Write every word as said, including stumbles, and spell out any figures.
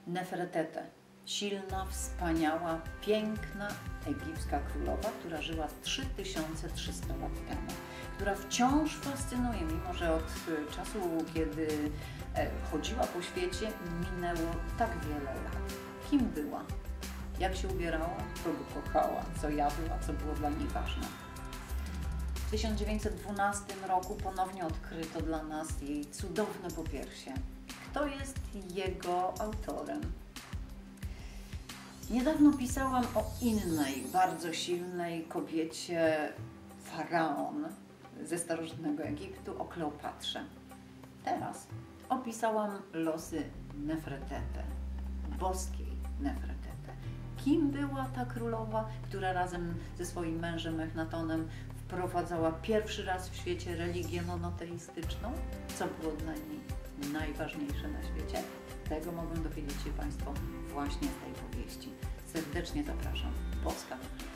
Nefertete, silna, wspaniała, piękna egipska królowa, która żyła trzy tysiące trzysta lat temu, która wciąż fascynuje, mimo że od czasu, kiedy chodziła po świecie, minęło tak wiele lat. Kim była? Jak się ubierała? Kogo kochała? Co jadła? Co było dla niej ważne? W tysiąc dziewięćset dwunastym roku ponownie odkryto dla nas jej cudowne popiersie. Kto jest jego autorem? Niedawno pisałam o innej, bardzo silnej kobiecie, faraon ze starożytnego Egiptu, o Kleopatrze. Teraz opisałam losy Nefertete, boskiej Nefertete. Kim była ta królowa, która razem ze swoim mężem Echnatonem wprowadzała pierwszy raz w świecie religię monoteistyczną? Co było dla niej najważniejsze na świecie? Tego mogą dowiedzieć się Państwo właśnie z tej powieści. Serdecznie zapraszam. Boska.